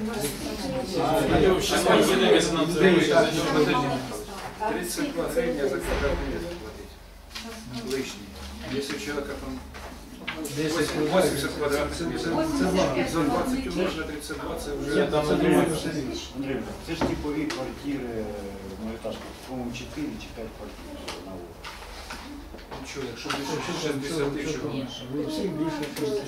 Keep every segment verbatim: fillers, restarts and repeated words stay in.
тридцать два гривня за квадратный метр платить. Лишний. Если у человека там восемьдесят квадратных метров, за двадцать умножить на тридцать два, це вже... Андрій, це ж типові квартири, многоэтажки, по-моєму, чотири чи п'ять квартир на вулиці. Нічого, якщо більше шістдесят тисяч, Всі більше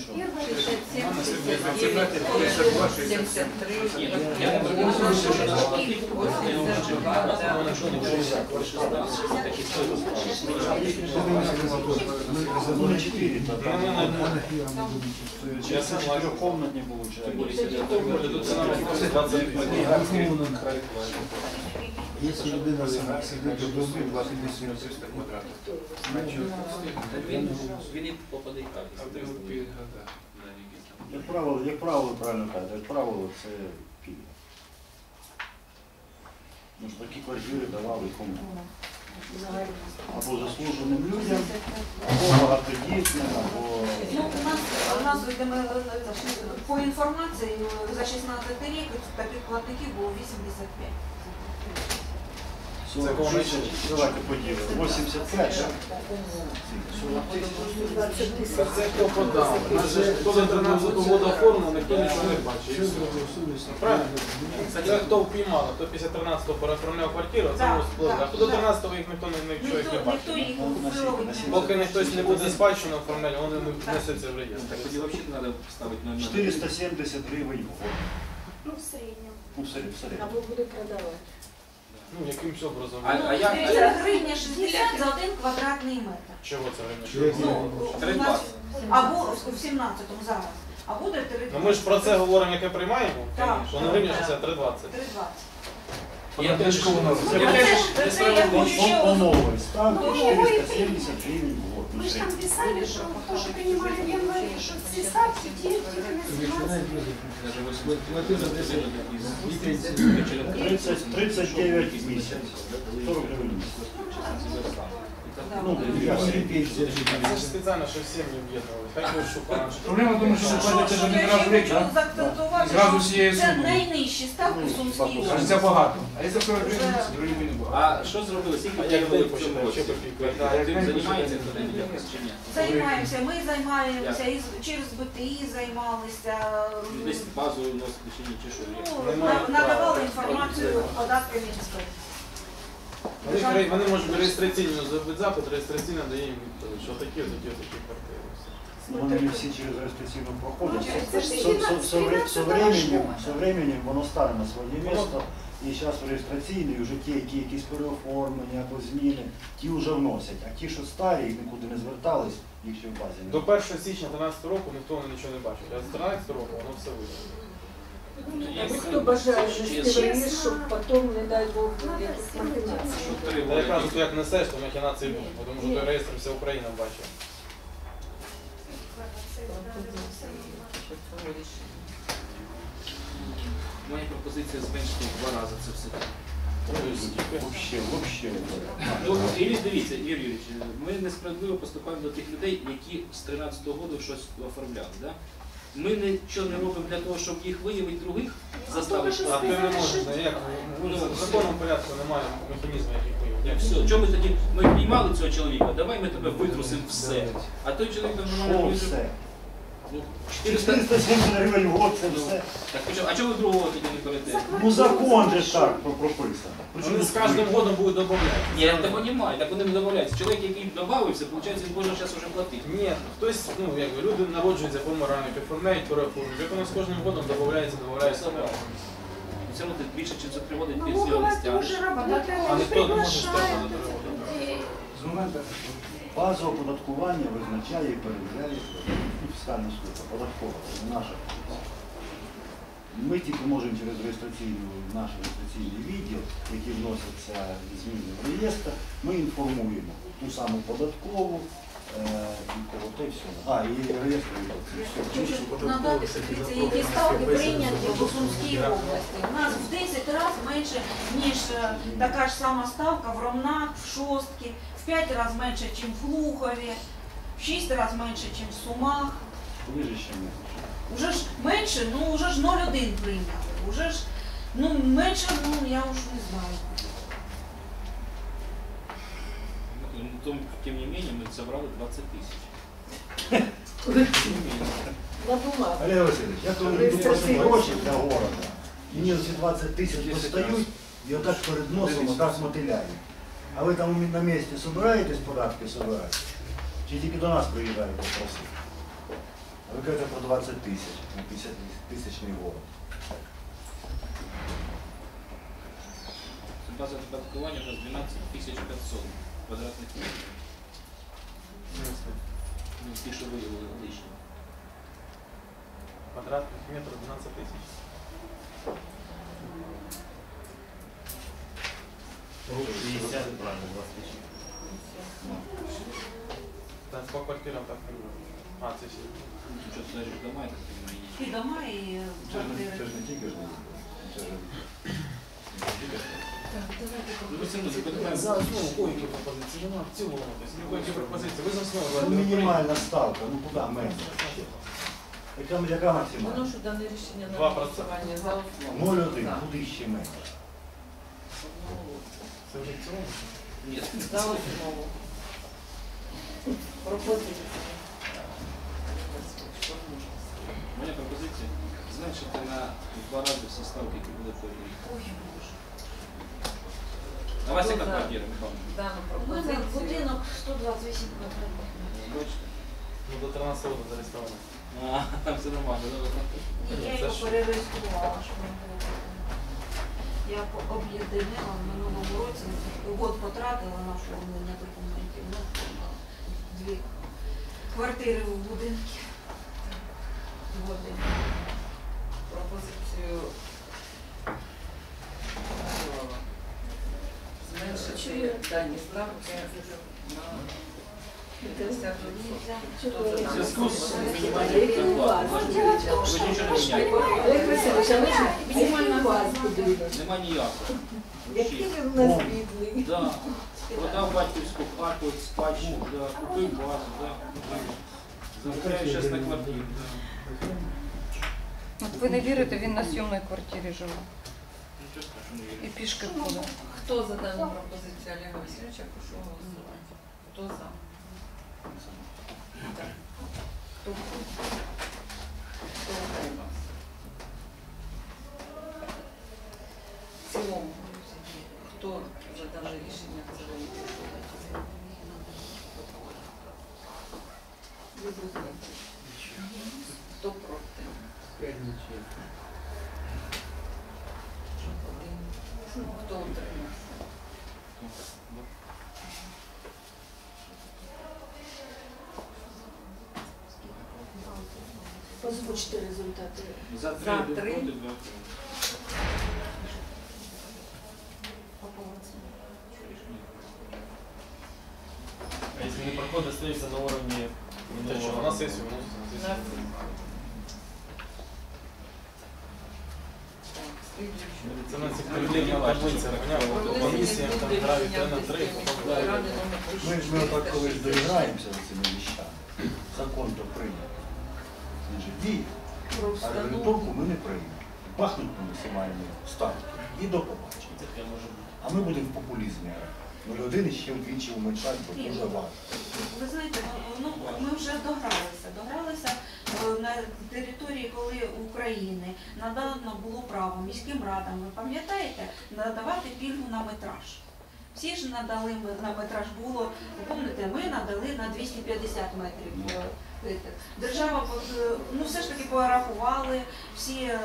Ну, чотири, то там чотирьохкомнатні Якщо людина сидить у домі двадцять триста квадратів. Він і попаде так. Як правило, як правило, правильно кажуть, як правило, це пільга. Ну, ж такі квартири давали кому? Або заслуженим людям, або багатодітним, або... Ну, у нас, у нас по інформації за шістнадцятий рік таких платників було вісімдесят п'ять. Давайте поділимо. вісімдесят п'ять, так? Це хто подав. Хто за тринадцяту году оформив, ніхто нічого не бачить. Правильно? Це хто впіймав, хто після тринадцятого переоформляв квартиру, це було сплода. А до тринадцятого їх ніхто не бачить. Поки хтось не буде спадщину оформляти, вони не внесуться в реєстр. Так тоді взагалі треба поставити номер. чотириста сімдесят гривень в год. Ну, в середньому. Ну, в середньому. Або буде продавати. Ну, якимсь образом. А, а як? Це гривня шістдесят за один квадратний метр. Чого це гривня? Ну, у нас, або в сімнадцятому зараз. А буде три двадцять. Ну ми ж про це говоримо, яке приймаємо? Так. Що на гривня шістдесят, три двадцять. три двадцять. Я теж Ну, це, це я хочу ще По одну. новой ставке четыреста семьдесят гривен в год. Мы же там писали, что тоже принимали в январе, что все ставки деньги тридцать, тридцать девять месяцев. сорок гривен в месяц. Ну, я Це ж спеціально, щоб сім'ї об'єднували. Хай будуть шукати. Проблема в тому, що ви платите Що один я раз ще в рік, хочу так? заакцентувати, Зразу що всією це сумою. найнижчі ставки в Сумській Це області. багато. А якщо сорок гривень, гривень не багато. А що зробили? Скільки А як втягнули ви в цьому починаєте? році? Чи копійки? Тим займається хто якось чи ні? Займаємося, ми займаємося, і з- через БТІ займалися, Десь базу вносити чи ні, чи що? ну, на- надавали інформацію податкам інспекції. Вони, ж ре- вони можуть реєстраційно зробити запит, реєстраційно дає їм відповідь, що такі, такі, такі квартири. Вони не всі через реєстраційну проходять. Це ж Со- со- со- со вре- Со тринадцятого временем, года. со временем воно стане на своє місце, і зараз в реєстраційний вже ті, які якісь переоформлення або зміни, ті вже вносять, а ті, що старі, і нікуди не звертались, їх ще в базі До немає. першого січня дві тисячі тринадцятого року ніхто нічого не бачив, а з дві тисячі тринадцятого року воно все вийшло. Хто бажає ввести в реєстр, щоб потім, не дай Бог, якісь махінації. Що три Та якраз роки. от як несеш, то махінації будуть, тому що той реєстр вся Україна бачить. Моя пропозиція зменшити в два рази це все. Вообще, вообще. Ну, Ілі, дивіться, Юрій Юрійович, ми несправедливо поступаємо до тих людей, які з тринадцятого року щось оформляли. Да? Ми нічого не робимо для того, щоб їх виявити других, заставити. А ти не можеш, як ну, в законному порядку немає механізму, який Як виявить. все, чому ми тоді, ми піймали цього чоловіка, давай ми тебе витрусимо все. А той чоловік там Що нормально все? Ну, чотириста... чотириста сімдесят гривень в год, це все. Так, а чого- а чого ви другого тоді не перейдете? Ну закон же ж так прописано. Вони з кожним годом будуть додавати. Ні, я не розумію, так вони не домовляються. Чоловік, який додався, виходить, він може зараз вже платити. Ні, хтось, ну як би, люди народжуються, помирають, оформляють, переоформляють. Як воно з кожним годом додається, додається. Все одно ти більше, чим за три роки Ну, ти всього бывает, не уже стягнеш. работать, А ніхто не може приглашают стягнути до того. людей. З моменту Базу оподаткування визначає і перевіряє фіскальна служба, податкова, це не наша функція. Ми тільки можемо через реєстраційну, наш реєстраційний відділ, який вносяться зміни в реєстр, ми інформуємо ту саму податкову, е, і кого те все. А, і реєстр відділ. Надати дивіться, які ставки прийняті в Сумській області. У нас в десять разів менше, ніж е, така ж сама ставка в Ромнах, в Шостки, в п'ять разів менше, ніж в Глухові, в шість разів менше, ніж в Сумах. Ви ж ще не. Уже ж менше, ну вже ж нуль один прийняли. Уже ж, ну, менше, ну, я уж не знаю. Ну, том- Тем не менее, мы собрали двадцать тысяч. На бумагу. Олег Васильович, я коли йду просити гроші для города, мені ці двадцять тисяч достають і отак перед носом отак мотиляють. А ви там на місці збираєтесь податки збирати? Чи тільки до нас приїжджаєте просити? А ви кажете про двадцять тисяч, на п'ятдесят тисячний город. База оподаткування у нас двенадцать тысяч пятьсот квадратных метров. Ну, ті, що виявили лишні. Квадратных метров двенадцать тысяч. шестьдесят, правильно, двадцать тысяч. Да, по квартирам так не было. А, це всі. Що це навіть дома, я так понимаю, є. І дома, і Це ж не- це квартири. ж не тільки ж, це ж не тільки ж. Ну, ви все одно запитаємо. За основу койки пропозиції, нема в цілому. Тобто, койки пропозиції, ви за основу. Ну, мінімальна ставка, ну куди менше? Яка, яка Воно максимальна? ж дане рішення на Два проценти. голосування за основу. ноль один, Так. куди ще менше? Це вже в цілому? Ні. За основу. Пропозиція. Моя пропозиція зменшити на два рази всі ставки, які були в той рік. Ой, Боже. А у вас Ну, яка да. квартира, Михайло? Дану У мене пропозицію. будинок сто двадцять вісім квадратних. Бачите? Ну, до тринадцятого року зареєстровано. А, все нормально, добре. Ні, я Це його ж- перереєструвала, щоб не було. Я по- об'єднала в минулому році, год потратила на оформлення документів. Ну, дві квартири в будинку. Годи. Пропозицію зменшити дані ставки на п'ятдесят відсотків. В зв'язку з Олег мінімальним Васильович, зарплатом ви нічого не міняєте. Олег Васильович, а ви мінімальна база будинок. Нема ніякого. Який він у нас бідний. Да. Продав батьківську хату, спадщину, да. Купив базу, да. Заробляю зараз на квартиру. От ви не вірите, він на сйомній квартирі живе. Нічого страшного не І вірю. пішки ходить. Хто за дану пропозицію Олега Васильовича, прошу голосувати. Хто за? Так. Хто проти? Хто утримався? В цілому. Хто за дане рішення в цілому прошу? Відсутні. Хто проти? Один. Хто утримався? Озвучте результати. За три, За один три. проти, два проти. А если не проходит, остается на уровне Те, що минулого на года. сесію виноситься на На- сесію. Так, слідуючий. Це на цих привілегіях таблиця, поняв? Комісія, там грають три на три, потім грають. Ми ж ми отак колись доіграємося за цими віщами. Закон то прийнятий. Він же діє, Про а встановлення. регулятовку ми не приймемо. Бахнуть на максимальні ставки і до побачення. Таке може бути. А ми будемо в популізмі грати. Ну, людини ще вдвічі уменшать, бо дуже важко. Ви знаєте, ну, ми вже догралися. Догралися е, на території, коли України надано було право міським радам, ви пам'ятаєте, надавати пільгу на метраж. Всі ж надали ми- на метраж було, ви пам'ятаєте, ми надали на двісті п'ятдесят метрів. е, е, Держава е, ну, все ж таки порахували всі е,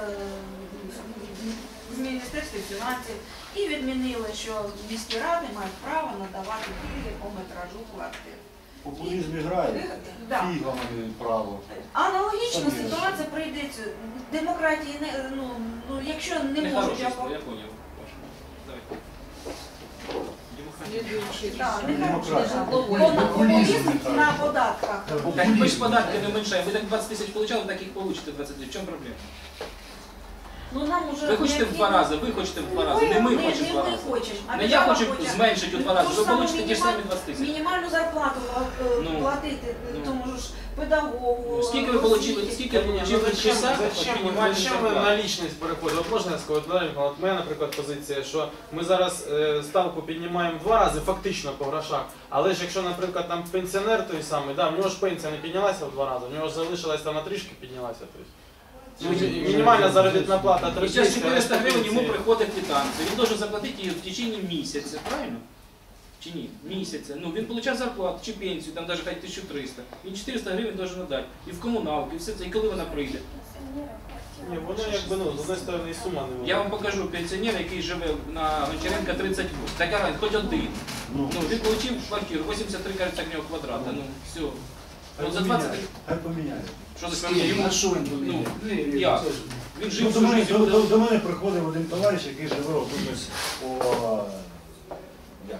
в Міністерстві фінансів і відмінили, що міські ради мають право надавати пільги по метражу квартир. В популізмі грають, Да. фігами право. Аналогічна Самі ситуація прийдеться. Демократії не ну, ну якщо не можуть Нехороший яко- спор, я понял. Давайте. Демократія. Слідуючий Так, рішення. Демократія. популізм на податках. Так ми ж податки не меншаємо. Ви так двадцять тисяч получали, так їх получите двадцять тисяч. В чому проблема? Ну нам уже Ви хочете в два рази, ви хочете в два рази, не ми хочемо в два не рази. ми хочемо. А Не я держава хочу хоче зменшити у два рази, ту ви ж саму получите ті ж самі мінімаль- двадцять тисяч. мінімальну зарплату е, Ну. платити Ну. тому ж педагогу. Скільки ви получили, освіті. скільки ви Ну, получили зачем, часа зачем, мінімальної зачем ви зарплати? на лічність переходите? От можна я скажу, от, Валерій Михайлович, от моя, наприклад, позиція, що ми зараз е, ставку піднімаємо два рази, фактично по грошах, але ж якщо, наприклад, там пенсіонер той самий, да, в нього ж пенсія не піднялася в два рази, в нього ж залишилась там на трішки піднялася. Тобто. Ну, І мінімальна заробітна плата І зараз тридцять чотириста гривень йому приходить квитанція. Він може заплатити її в течение місяця, правильно? Чи ні? Місяця. Ну, він отримав зарплату чи пенсію, там навіть хай тисячу триста. Він чотириста гривень може надати. І в комуналку, і все це. І коли вона прийде? Ні, воно якби, ну, з однієї сторони і сума не Я вам покажу пенсіонера, який живе на Гончаренка тридцять восемь. Така, хоч один. Ну, Ну, він отримав квартиру, вісімдесят три, кажеться, в нього квадрата. Ну, все. хай Ну, за двадцять... поміняють, хай поміняють. Що за йому? Йому що він Ну, поміняє? як? Він Ну, жив до, всю мене, життя. до, до, до мене приходив один товариш, який живе отут ось по... Як?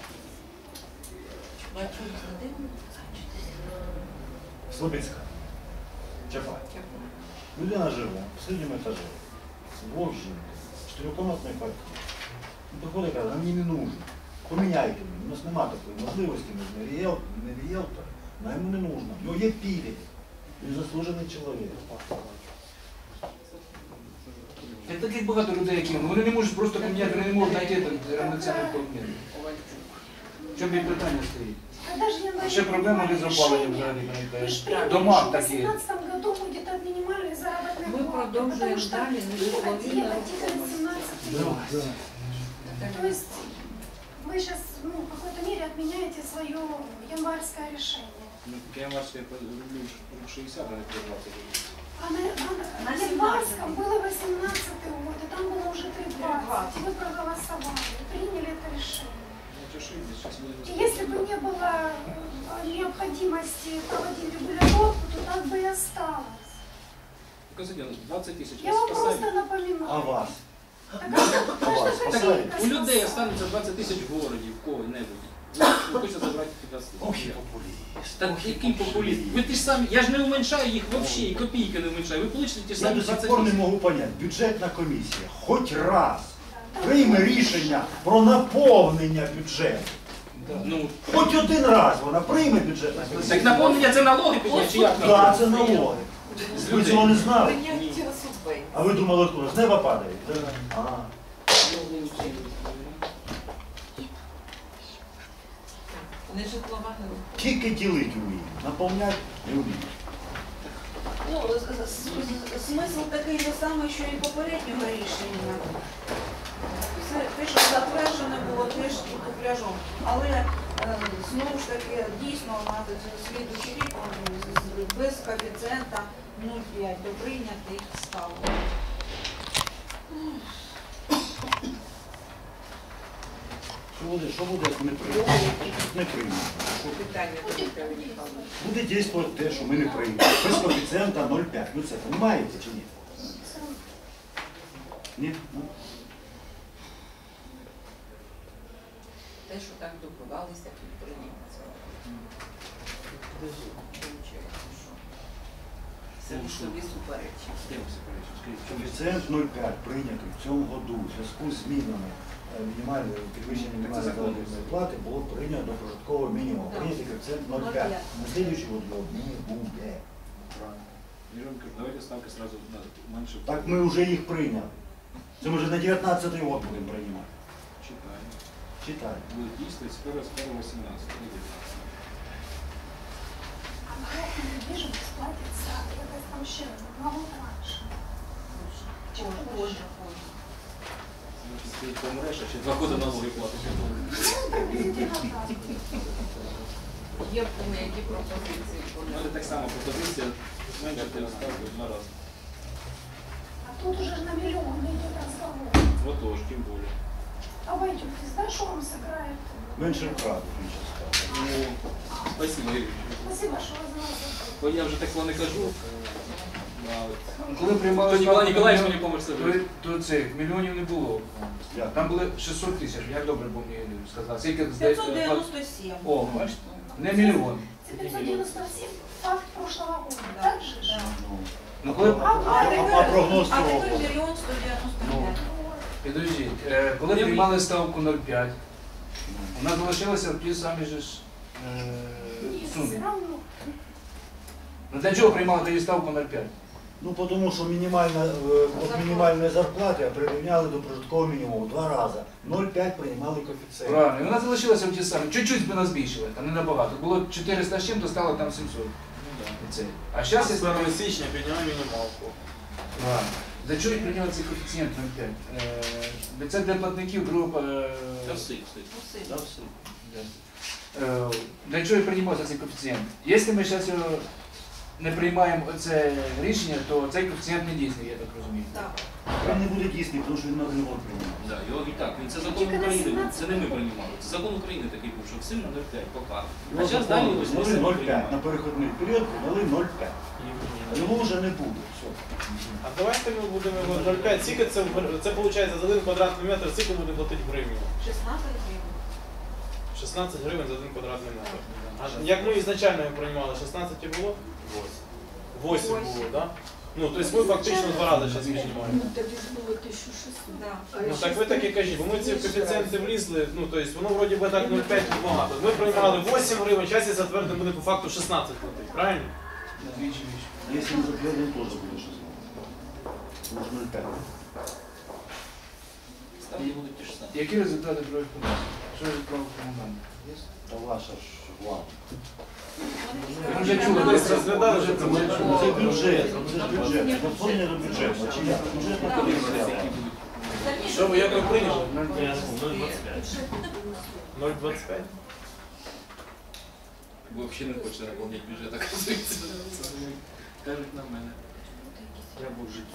Слобідська. Чапай. Людина живе, в середньому етажі. Двох жінок. Чотирикомнатної квартири. Він приходить і каже, а мені не нужно. Поміняйте мені. У нас немає такої можливості, ми ж не ріелтор, не ріелтор. Нам йому не нужно. В нього є пілі. Він заслужений чоловік. Є таких багато людей, які ну, вони не можуть просто поміняти, вони не можуть знайти равноцінний помір. В чому і питання стоїть? Когда же я Ще проблема без опалення взагалі виникає. Дома такі. В две тысячи восемнадцатом году будет от минимальной заработной Мы платы, продолжаем потому что далее, но это половина тикает семнадцатый Да, год. да. То есть вы сейчас ну, в какой-то мере отменяете свое январское решение. Ну, я вас люблю шістдесят, а не двадцять. А на, На на январском было восемнадцатый год, и там было уже три двадцать. Вы проголосовали, приняли это решение. И если бы не было э, необходимости проводить регулировку, то так бы и осталось. двадцять тисяч Я вам спасають. просто напоминаю. А вас? Так, а что- А вас что спасають? хотите, У людей спасать? останеться двадцять тисяч в городі, в кого-небудь. Ви хочете забрати двадцять Ох, тисяч. і популіст. Та Ох, і який популіст? Ви ті ж самі, я ж не уменьшаю їх взагалі, і копійки не уменьшаю. Ви получите ті ж Я самі до сих двадцять пор не тисяч. можу поняти, бюджетна комісія хоч раз прийме рішення про наповнення бюджету. Ну, Хоч один раз вона прийме бюджетна комісія. так наповнення це налоги підняти, чи як? Так, це налоги. З Ви людей. цього не знали? Прийняття субвенцій. А ви думали, откуда? З неба падає? Ага. Не житлова група. Тільки ділить вміють, наповнять не вміють. Ну, з- з- з- смисл такий же самий, що і попереднього рішення. Все те, що затверджене було, теж і купляжом. Але е, знову ж таки, дійсно, на слідуючий рік он з- без коефіцієнта нуль цілих п'ять до прийнятих ставок. Що буде, що буде, як не прийме? Не прийме. Питання до Михайла Михайловича. Буде дійсно те, що ми не приймемо. Без коефіцієнта нуль цілих п'ять. Ви це розумієте чи ні? Ні? Ну. Те, що так добивалися, підприємці. Це лісові суперечки. Коефіцієнт нуль цілих п'ять прийнятий в цьому году в зв'язку з змінами е, мінімальної підвищення мінімальної заробітної плати було прийнято до прожиткового мінімуму. Да. Прийнятий коефіцієнт нуль цілих п'ять. На слідуючий год його не буде. Давайте ставки сразу менше. Так ми вже їх прийняли. Це ми вже на дев'ятнадцятий год будемо приймати. Читаємо. Читай. Буде дійсно з першого вісімнадцятого. А проектная недвижимость платится, это там еще намного раньше. Чем Позже, позже. позже. Ти помреш, а ще два роки налоги платиш. Ну, приблизительно так. Є які пропозиції? У мене так само пропозиція зменшити ставку в два рази. А тут уже ж на миллион идет разговор. Отож, тим більше. Обойдетесь, да, что вам сыграет? Менше вкладу, він ще сказав. Ну, спасибо, Юрій. Спасибо, что вы за нас заботитесь. Бо я вже так слово не кажу. А от Коли приймали То Ніколай ставку Ніколаївич на мені поможе то, себе. то цих мільйонів не було. Як? Там були шістсот тисяч, я добре пам'ятаю, сказав. Скільки здається? п'ятсот дев'яносто сім. О, бачите? Не мільйон. Это пятьсот девяносто семь факт прошлого года. Да. Так же? ж? Да. Ну, Ну, коли... А, а, А тепер- прогноз А цього? тепер мільйон сто дев'яносто п'ять. Підождіть, е, коли приймали ставку нуль цілих п'ять, у нас залишилося ті самі ж е, Все суми. равно. Ну для чого приймали тоді ставку нуль цілих п'ять? Ну, тому що мінімальна, е, от мінімальної зарплати прирівняли до прожиткового мінімуму два рази. нуль цілих п'ять приймали коефіцієнт. Правильно, і у нас залишилося ті самі. Чуть-чуть би нас збільшили, там не набагато. Було чотириста з чим-то, стало там сімсот. Це. А зараз, З якщо... першого січня підняли мінімалку. Правильно. Для чого прийняли цей коефіцієнт нуль цілих п'ять? Е, Це для платників група... Та все, все. Да, все. Е, Для чого приймався цей коефіцієнт? Якщо ми зараз його не приймаємо це рішення, то цей коефіцієнт не дійсний, я так розумію. Так. Він не буде дійсний, тому що він на один год приймає. Да, його і так, він це закон України, це не ми приймали. Це закон України такий був, що всім на нуль цілих п'ять пока. А зараз далі ось ми Дали себе нуль цілих п'ять. На приймаємо. перехідний період дали нуль цілих п'ять. Його вже не буде. Все. А давайте ми будемо його нуль цілих п'ять. Скільки це, в- це виходить за один квадратний метр, скільки буде платити в гривні? шістнадцять гривень. шістнадцять гривень за один квадратний метр. А як ми ізначально його приймали, шістнадцять і було? восемь було, так? Да? Ну, тобто ми фактично два рази зараз піднімаємо. Да. Ну так ви так і кажіть, бо ми ці коефіцієнти влізли, ну тобто воно вроді би так нуль цілих п'ять багато. Ми приймали вісім гривень, зараз і затвердимо буде по факту шістнадцять платить, правильно? Двічі більше. Якщо не затвердим, теж буде шістнадцять. Тому що нуль цілих п'ять. Ставки будуть ті ж самі. Які результати другої комісії? Що ж про комунальне? Та ваша ж влада. Ми вже чули, Десь розглядали вже це. Ну, це бюджет, це ж бюджет. Наповнення до бюджету. Чи як? Бюджетна комісія. Що ви, як ви прийняли? нуль цілих нуль двадцять п'ять? Ви взагалі не хочете наповнити бюджет, оказується. Кажуть на мене. Я був життя.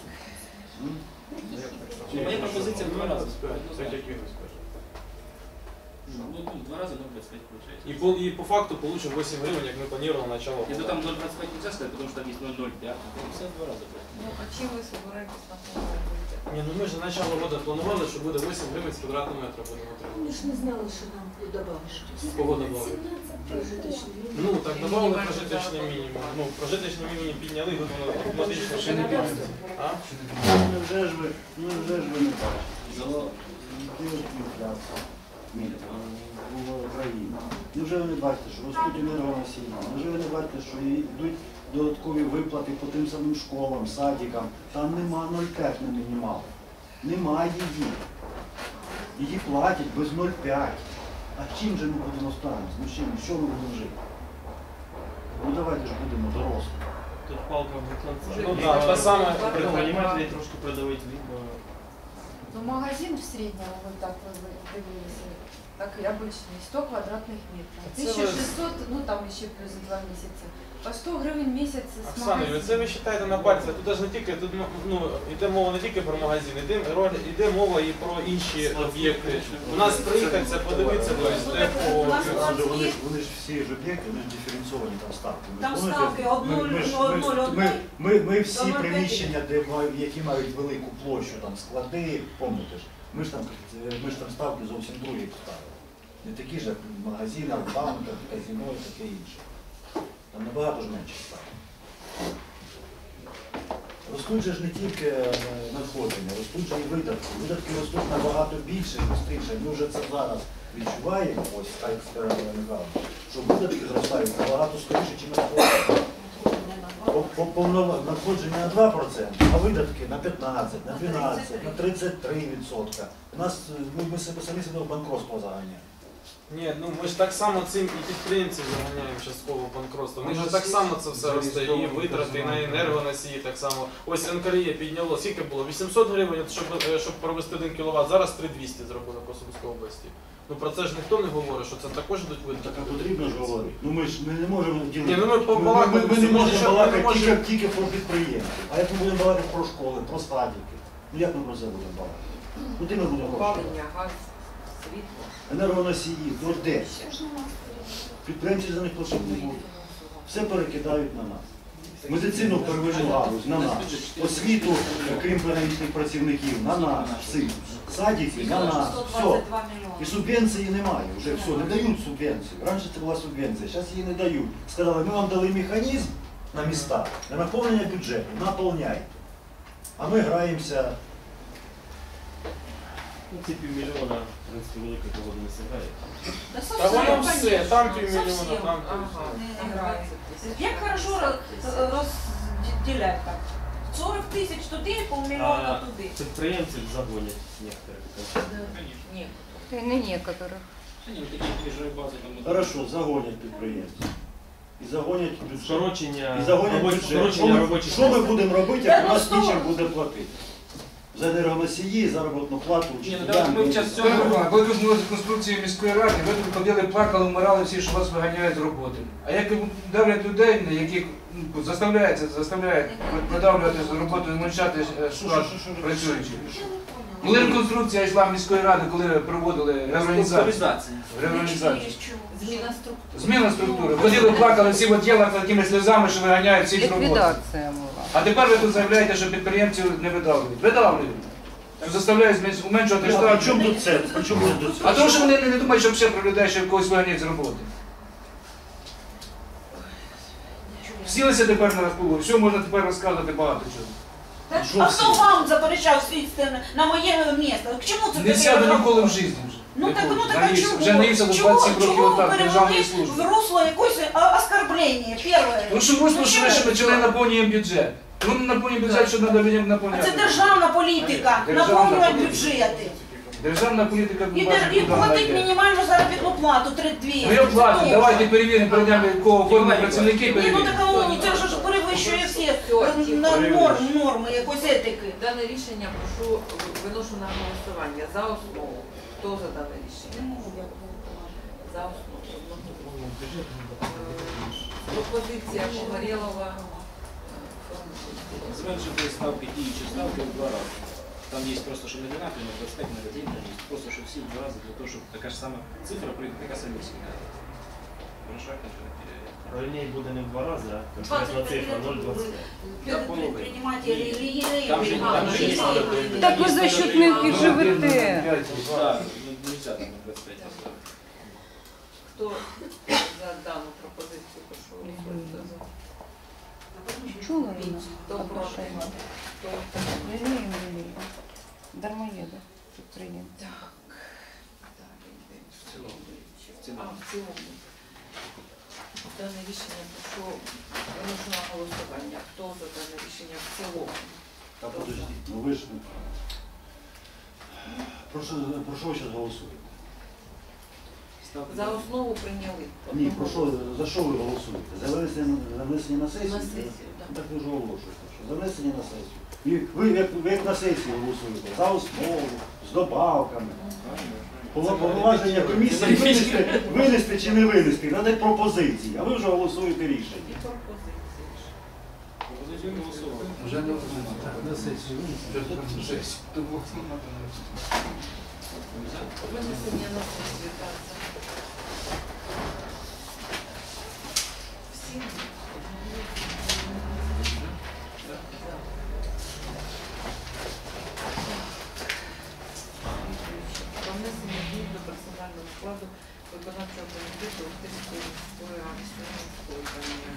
Моя пропозиція в два рази. Так як він скаже. Ну, ну, в два рази нуль двадцять п'ять виходить. І по, і по факту получим вісім гривень, як ми планували начало. Если там нуль двадцать пять нельзя сказать, потому что там есть ноль ноль пять, то все в два раза просто. Ну, а чим ви собираєтесь на повному? Ні, ну ми ж на начало года планували, що буде вісім гривень з квадратного метра будемо отримати. Ми ж не знали, що нам добавиш. Кого добавили? Прожиточний мінімум. Ну, так додали прожиточний мінімум. Ну, прожиточний мінімум підняли, воно автоматично ще не підняли. А? Ну вже ж ви, ну вже ж ви не бачите. Інфляція. В Україні. Невже ви не бачите, що ростуть енергоносії? Невже ви не бачите, що йдуть додаткові виплати по тим самим школам, садикам? Там нема нуль цілих п'ять на мінімал. Немає її. Її платять без нуль цілих п'ять. А чим же ми будемо ставитися? Ну чим? Що ми будемо жити? Ну давайте ж будемо дорослі. Тут палка в конце. Ну так, та саме. Предприниматели трошки продавить видно. Ну, магазин в среднем, вот так вот дивилися, так и обычный, сто квадратных метров. Це тисяча ви- шістсот, ну там еще плюс два месяца. По сто гривен в месяц с Оксана, ви магазина. це ви вважаєте на пальцях. Тут ж не тільки, тут ну, йде мова не тільки про магазин, йде, ро- йде мова і про інші об'єкти. У нас приїхаться, подивитися, тобто, де по... У нас Вони, складські, ж- вони ж всі ж об'єкти, вони ж диференційовані там ставки. Ви там ж помните? ставки од Ми- нуль ми ж- до ми- нуль Ми, ми, ми до всі нуль приміщення, де мають, які мають велику площу, там склади, пам'ятаєш, ми ж там, ми ж там ставки зовсім другі поставили. Не такі ж, як в магазинах, банках, казино і таке інше. Там набагато ж менше ставки. Ростуть же ж не тільки е, надходження, ростуть же і видатки. Видатки ростуть набагато більше, швидше. Ми вже це зараз відчуваємо, ось так сказала Михайловна, що видатки зростають набагато скоріше, ніж надходження. По- по- повно- Надходження на два проценти, а видатки на п'ятнадцять, на дванадцять, на тридцять три відсотки. У нас е, ми, ми себе самі себе в банкротство заганяємо. Ні, ну ми ж так само цим і підприємців заганяємо частково в банкротство. Ми Ми ж ж так всі само це все росте, і зареєстровані витрати, і на персонально. енергоносії так само. Ось НКРЄ підняло, скільки було? вісімсот гривень, щоб, е, щоб провести один кіловат, зараз три тисячі двісті зробили по Сумській області. Ну про це ж ніхто не говорить, що це також йдуть Так витрати. а потрібно ж говорити. Ну ми ж ми не можемо ділити. Ні, ну ми Ми, побалакали, ми, ми не всі, можемо що ми балакати не можемо- тільки, тільки про підприємства. А як ми будемо балакати про школи, про садики? Ну як ми про це будемо балакати? Куди ми будемо балакати? Опалення, газ, світло. Енергоносії, то де? Все ж на нас Підприємці за них платити не будуть. Все перекидають на нас. Медицину первинну галузь на нас. Освіту, крім педагогічних працівників, на нас. Всі. Садики на нас. сто Все. двадцять два І мільйони. субвенції немає, вже все, не дають субвенцію. Раніше це була субвенція, зараз її не дають. Сказали, ми вам дали механізм, на міста, на наповнення бюджету, наповняйте. А ми граємося. Ну, ці півмільйона, в принципі, великої погоди не сягає. Да Та совсем, воно все, конечно, там півмільйона, совсем. там Ага. Не грається. Як хорошо роз- розділяти так. сорок тисяч туди, полмільйона А туди. підприємців загонять некоторих. Ні. Та й не некоторых. Ні, такі межові бази там. Хорошо, загонять підприємців. І загонять бюджет. Скорочення, І загонять робочих- бюджет. Що скорочення ми, робочих що ми місць. будемо робити, Та як у ну нас що нічим ви? буде платити? За енергоносії, заробітну плату, Ні, ну учителям. давайте ми зараз Коли ви- коли ви змогли конструкції міської ради, ви тут ходили, плакали, вмирали всі, що вас виганяють з роботи. А як давлять людей, на яких ну, заставляється, заставляють продавлювати з роботою, зменшати е, склад працюючих. Коли реконструкція йшла міської ради, коли проводили реорганізацію. Структуризація. Реорганізацію. Зміна структури. Зміна структури. Ходили, плакали всі в отділах такими сльозами, що виганяють всіх з роботи. Ліквідація була. А тепер ви тут заявляєте, що підприємців не видавлюють. Видавлюють. Що заставляють зменш- уменшувати А штат. при чому тут це? При чому тут це? А тому що вони не думають, що ще про людей, що когось виганяють з роботи. Сілися тепер на розпливу, все можна тепер розказувати багато чого. Так, Що а всі? хто вам заперечав сісти на моє місце? К чому це Не таке сяду розрахунок? ніколи в житті вже. Ну Не так, ну буду. так а Наївся. чого? Вже наївся до Чого- двадцять років чого отак ви державної перевели служби. в русло якось а, оскорблення, перше? Тому що русло, що ми ще почали наповнюємо бюджет. Ну не наповнюємо бюджет, що треба людям А наповняти. це державна політика, Державна наповнювати політика. бюджети. Державна політика І, бачить, дер- і куди платить вона йде. мінімальну заробітну плату три двісті. Ну я плату, давайте перевіримо, пройдемо, кого оформлені працівники, Ні, ну перевіримо. так воно, це ж перевищує всі е, Все, на- норм, норми якоїсь етики. Дане рішення прошу виношу на голосування за основу. Хто за дане рішення? За основу. Одного. Е, Пропозиція Погорєлова. Зменшити ставки діючі ставки в два рази. Там є просто, що не дванадцять, не двадцять п'ять, не двадцять дев'ять, просто, що всі в два рази, для того, щоб така ж сама цифра прийде, така сама цифра. Хорошо, як це? Правильніше буде не в два рази, а конкретна двадцять цифра нуль двадцять п'ять. предприниматели или Там же там же є надо. Так ви за счет них і живете. Так, ну, нельзя там на двадцять п'ять поставити. Хто за дану пропозицію прошу голосувати? Чула вона? Хто проти? Хто Лілієм, лілієм. Дармоєди. Підприємці. Так. Далі йдемо. В цілому. В А, цілому. в цілому. Дане рішення прошу виношу на голосування. Хто за дане рішення в цілому? Та подождіть, ну ви ж... Про що, про що ви зараз голосуєте? Ставки За основу прийняли. Ні, про що, за що ви голосуєте? За внесення, за внесення на сесію? На сесію, так. Так ви ж оголошуєте, що за внесення на сесію. І ви, як, ви як на сесії голосуєте, за основу, з добавками. Повно- Повноваження комісії винести, винести чи не винести, надати пропозиції, а ви вже голосуєте рішення. І пропозиції. Пропозицію голосувати. Вже не на сесію. Вже на сесію. Винесення на сесію. Так. Всі? Про внесення змін до персонального складу виконавчого комітету Охтирської міської ради скликання.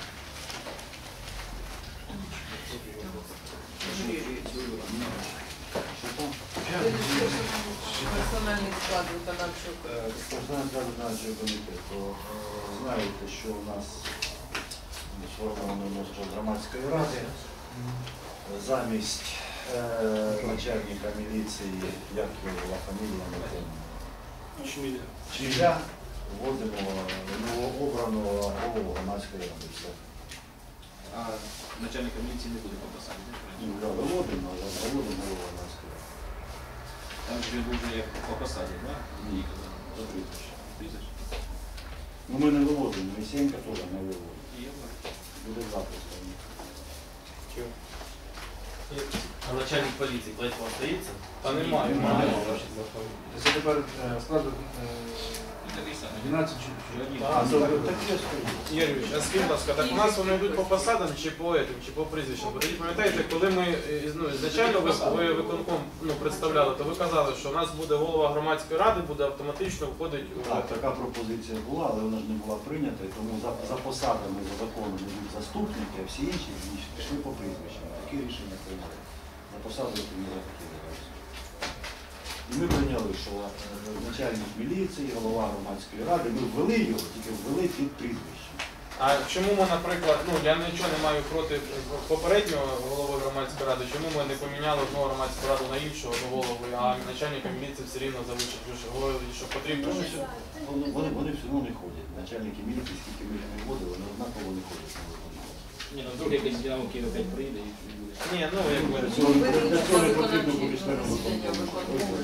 Персональний склад виконавчого комітету. Персональний виконавчого комітету. Знаєте, що у нас сформовано внутрішньо громадської ради. Замість е, начальника міліції, як його фамілія, не помню. Чиля вводимо новообраного голову громадської ради. Все. А начальника міліції не буде по посаді, так? Ну, да, виводимо, але виводимо голову громадської ради. Там же він був вже як по посаді, так? Ні, за прізвище. Прізвище. Ну ми не виводимо, Місєнка теж не виводимо. І я бачу. Буде запис. Є. А начальник поліції Клетько остається? Та немає. Немає. Це тепер е, складу дванадцять чоловік. А, це таке стоїть. Юрійович, а скажіть, будь ласка, так у нас вони йдуть по посадам чи по етим, чи по прізвищам? Бо тоді пам'ятаєте, коли ми е, ну, ізначально ви, ви виконком ну, представляли, то ви казали, що у нас буде голова громадської ради, буде автоматично входити у... Так, така пропозиція була, але вона ж не була прийнята, і тому за, за посадами, за законом йдуть заступники, а всі інші пішли по прізвищам. Такі рішення прийняли. За посадою прийняли такі виявляються. І ми прийняли, що е, начальник міліції, голова громадської ради, ми ввели його, тільки ввели під прізвищем. А чому ми, наприклад, ну я нічого не маю проти попереднього голови громадської ради, чому ми не поміняли одного громадську раду на іншого до голови, а начальника міліції все рівно залишить, що говорили, що потрібно, Вони, що... вони, вони, вони все одно не ходять. Начальники міліції, скільки ми їх не вводили, вони однаково не ходять на виконання. Ні, ну вдруг якийсь ділянок Київ опять прийде і буде. Ні, ну якби... Для цього, для цього не потрібно помічному виконанню.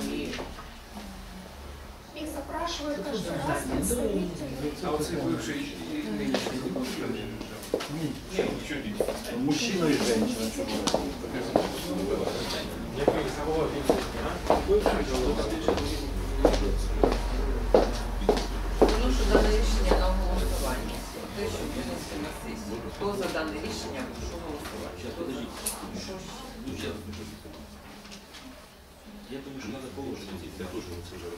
Их запрашивают каждый раз представители. А оцей бивший і нинішній не буде? Мужчина і жінка, чого Який з кого відсутні, а? Виношу дане рішення на голосування. Те, що винести на сесію. Хто за дане рішення, прошу голосувати. Сейчас, подождите. Що ж? Ну, сейчас, я думаю, что надо положить. Я тоже вот уже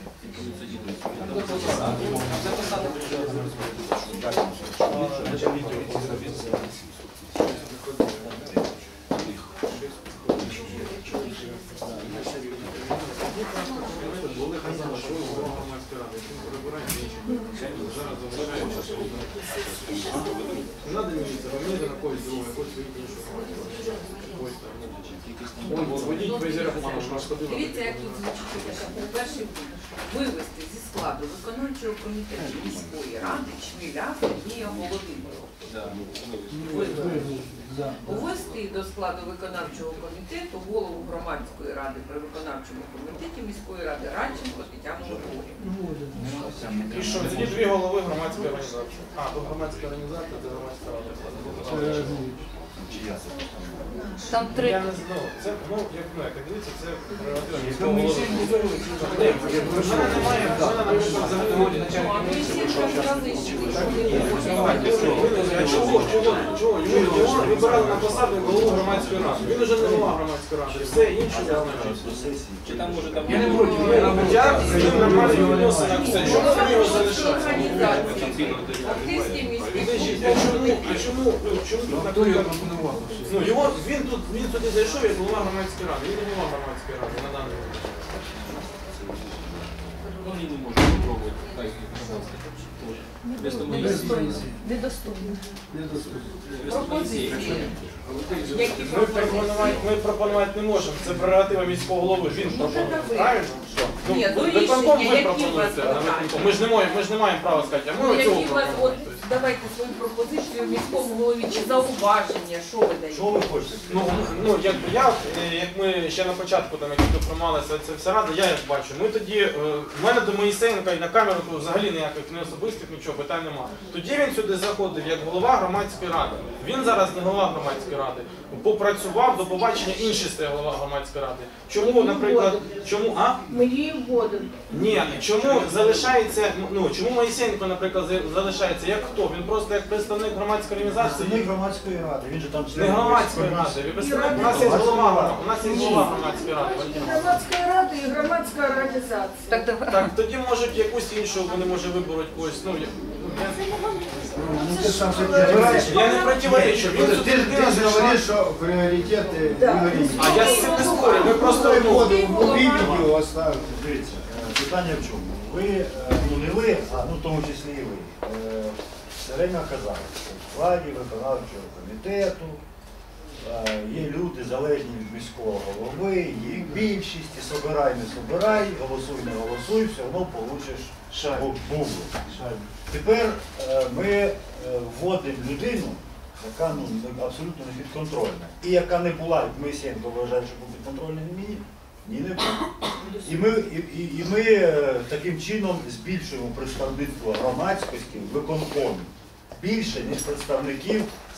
Надо міліція, мені на когось другого, якось вийти іншого. Водіть без рахунку, що розходило. Дивіться, як тут звучить така. По-перше, вивести зі складу виконавчого комітету міської ради Чміля Сергія Володимировича. Увести до складу виконавчого комітету голову громадської ради при виконавчому комітеті міської ради Радченко Тетяну Григорівну. І що, тоді дві голови громадської організації. А, то громадська організація, це громадська рада. Чия це постанова? Там три. Я не знаю. Це, ну, як ну, як дивіться, це прерогатива міського голови. Вона не має, вона, наприклад, взагалі начальник міліції. А чого, чого, чого? Його, його вибирали на посаду голову громадської ради. Він вже не голова громадської ради. Все інше не значить. Чи там може там... Я не проти, я не Я з ним нормально відносина. Все, чому ви його залишаєте? Активський міський Підождіть, а чому, а чому, ну, чому тут Хто його наприклад, пропонував? ну, його, він тут, він туди зайшов, як голова громадської ради. Він не голова громадської ради на даний момент. Ну, они не могут попробовать. Так, тоже. Вместо моей Недоступно. пропозиції. Які Ми пропонувати, ми пропонувати не можемо. Це прерогатива міського голови. Він пропонує. Правильно? Що? Ну, Ні, ну, виконком рішення, ви які пропонуєте. у вас на питання? виконком. Ми ж не маємо, ми ж не маємо права сказати, а ми Які цього у вас, от, пропонуємо. давайте свою пропозицію міському голові чи зауваження, що ви даєте? Що ви хочете? Ну, ну як я, е, як ми ще на початку там, як ми приймалися це вся рада, я як бачу, ми тоді, е, в мене до Моїсеєнка і на камеру то взагалі ніяких не особистих, нічого, питань немає. Тоді він сюди заходив як голова громадської ради. Він зараз не голова громадської ради. Попрацював, до побачення інший стає голова громадської ради. Чому, наприклад, чому, а? Ми її вводимо. Ні, чому залишається, ну, чому Моїсеєнко, наприклад, залишається як хто? Він просто як представник громадської організації. Представник громадської ради, він же там Не член громадської ради, ви представник, у нас є голова, у нас є голова громадської ради. Громадська рада і громадська організація. Так, давай. Так, тоді можуть якусь іншу, вони може виберуть когось. Ну, я, я не противоречу. Він тут Ты, людина ты же зайшла. говоришь, что приоритеты Да. Игоря. А я з цим не спорю, ви просто ну, Воду убить его оставить. Дивіться, е, питання в чому? Ви, е, ну не ви, а ну в тому числі і ви, е, все время казали, що в складі виконавчого комітету е, є люди залежні від міського голови, їх більшість, і собирай, не собирай, голосуй, не голосуй, все одно получиш бублу. Тепер е, ми е, вводимо людину, яка ну, абсолютно не підконтрольна. І яка не була, Моїсеєнко вважає, що був підконтрольний мені, ні, не був. І ми, і, і, і ми е, таким чином збільшуємо представництво громадськості в виконкомі більше, ніж представників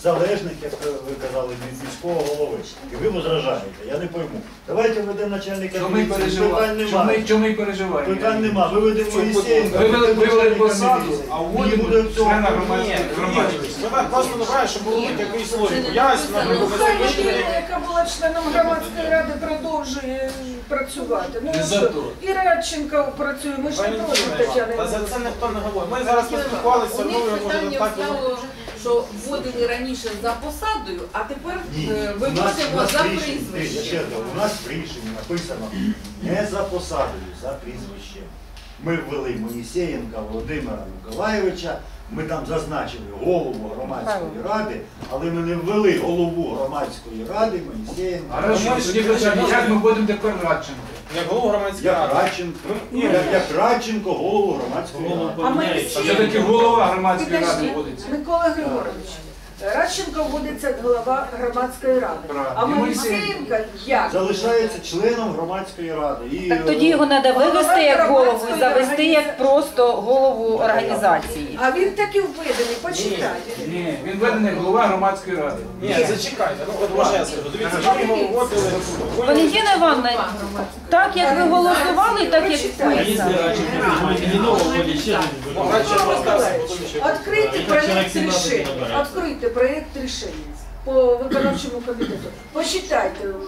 залежних, як ви казали, від міського голови. І ви возражаєте, я не пойму. Давайте введемо начальника Що ми міліції, питань переживаємо? нема. Що ми, що ми переживаємо? Питань нема, виведемо Моїсеєнка, Вивели, вивели начальника посаду, міліції. а І вводимо буде цього. члена Ні, громадської ні, громадськості. ми так просто не знаємо, що було якийсь логіку. Я, наприклад, Ну, на хай сьогоднішній людина, день яка була членом громадської ради, продовжує працювати. Ну, Не що, за то. і Радченко працює, ми ж не проти Валентина Тетяни. Іванівна, та за це ніхто не говорить. Ми зараз поспілкувалися, У ну, них може, питання так і встало, що вводили раніше за посадою, а тепер Ні, е, у нас, у виводимо нас за в рішенні, дивіться, ще прізвище. раз говорю, у нас в рішенні написано не за посадою, за прізвищем. Ми ввели Моїсеєнка Володимира Миколайовича, ми там зазначили голову громадської ради, але ми не ввели голову громадської ради Моїсеєнка. А раз тоді питання, як ми будемо тепер Радченко? як голова громадської Як ради. Радченко, як, як Радченко голову громадської ради. А ми А все-таки голова громадської ради Підожди, вводиться. Микола Григорович, Радченко вводиться як голова громадської ради. Правильно. А І Моїсеєнко як? Залишається членом громадської ради. І, Так тоді його треба вивести як голову і завести як просто голову організації. А він таки введений, почитайте. Ні, він введений голова громадської ради. Ні, зачекайте, ну от може я скажу. Дивіться, ми його вводили. Валентина Івановна, так як ви голосували, так як А если раньше принимаете не нового вводить, ще Ну, не раніше Микола розказував, Миколаївич, потім ще. Открийте Человек проект семнадцать решения. набирает. Открийте проект решения по виконавчому комітету. Почитайте, е,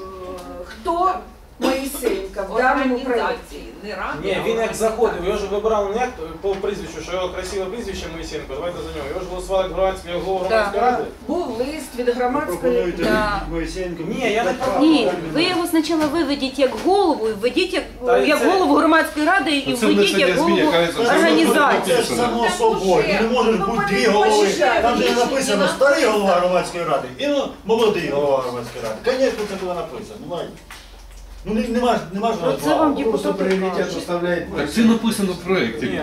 хто Моїсеєнко в даному проєкті. Організації, не ради. Ні, він як заходив, його ж вибирали не як по прізвищу, що його красиве прізвище Моїсенко, давайте за нього. Його ж голосували як громадський як голову громадської ради. Був лист від громадської пропонуєте Да. Моїсеєнка. Ні, я не ні, ви його спочатку виведіть як голову, і введіть як, Та як це- голову громадської ради і введіть як голову Це організації. ж само собою. Не можуть бути дві голови. Там де написано старий голова громадської ради і ну, молодий голова громадської ради. Звісно, це було написано. Ну, ладно. Ну не- нема ж нема ж Ну, це вам розмови. Просто депутати приоритет кажуть. оставляет. Так це написано в проєкті. Ні.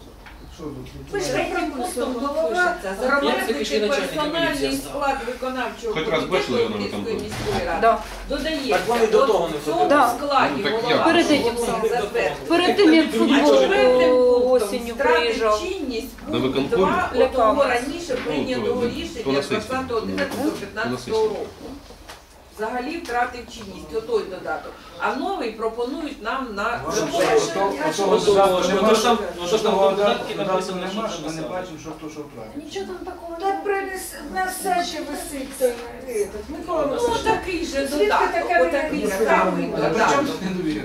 Ви ж Третім пунктом голова затвердити персональний склад виконавчого Хоч раз бачили його на Київської виконкомі? міської ради. Да. Додається, Так вони до того не в цьому ходили. Да. складі Ну, так голова як? Перед этим повинен затвердити. Перед тим, як футбол Четвертим пунктом осінню приїжджав. втратив чинність На пункт виконкомі? два Лякав отого нас. раніше прийнятого то рішення на сесії. двадцятого одинадцятого п'ятнадцятого року. Взагалі втратив чинність, отой додаток. А новий пропонують нам на затвердження. Отого додатку нема, Що там- що що там того в додатку додатку написано, нема, що що ми не написано? бачимо, що хто що втратив. Ничего там такого Так нет. принес на сайті висить той этот, Микола Ну Миколаївич. такий же Звідки додаток, така отакий відповідь? самий А при чому додаток. тут недовіра?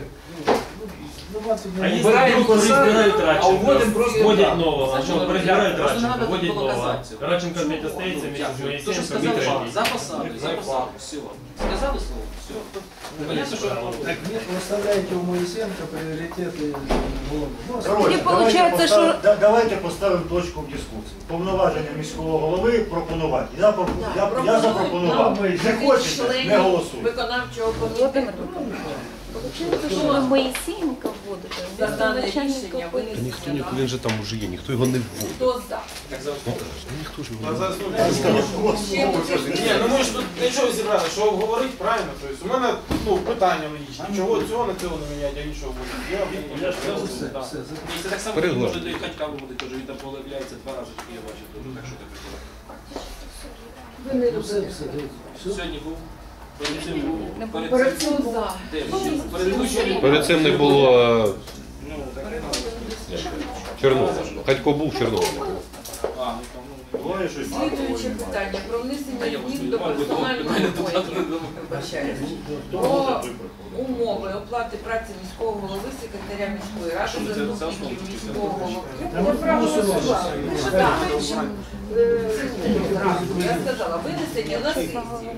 А если Убираем вдруг посаду, избирают а Радченко, уводим просто вводят так. нового, Сначала ну, проиграют просто не Радченко, надо вводят было нового. казаться. Радченко опять остается вместе с Дякую. То, що Моисеенко и сказали, третий. за посаду, за посаду, все. Сказали слово, все. Понятно, що Так нет, вы оставляете у Моисенко приоритеты головы. Ну, Коротше, Тоді давайте виходить, поставимо- що- да- давайте поставимо точку в дискусії. Повноваження міського голови пропонувати. Я, пропо- я, я Пропонують запропонував. нам Не хочете, не членів голосуйте. виконавчого Володимир комітету. Миколаївич, виходить, що ви Моїсеєнка вводите, За вместо дане начальника рішення ходить. Ніхто винесення ніхто, на він же там уже є, ніхто його не вводить. хто за. Так за Ну, так, ну, ніхто ж його А не зараз, вводить. ну, Ні, ну ми ж тут нічого зібрали, що говорить правильно. Тобто у мене ну, питання логічні. Чого цього на цього не міняти, а іншого буде? Я відповідь, я ж не розумію, так. Це так само Переглад. може і Катька буде, теж він там появляється два рази, тільки я бачу, теж, так що таке було. Ви не любите. Сьогодні був, перед цим був, перед Перед цим цим за. де? Перед Перед цим не було е, Ну, так не надо. Чорнова. Хатько був Чорнова. А, ну там, ну, Буває щось Слідуюче питання про внесення А я змін до можу, персонального мене плану. тут не думаю. Вибачаюсь. То Про може виправити. умови оплати праці міського голови, секретаря міської ради, Що це за основу? заступників міського голови. Ви проголосували. Ви ж Так. там менше. Зразу, я сказала, винесення на сесію.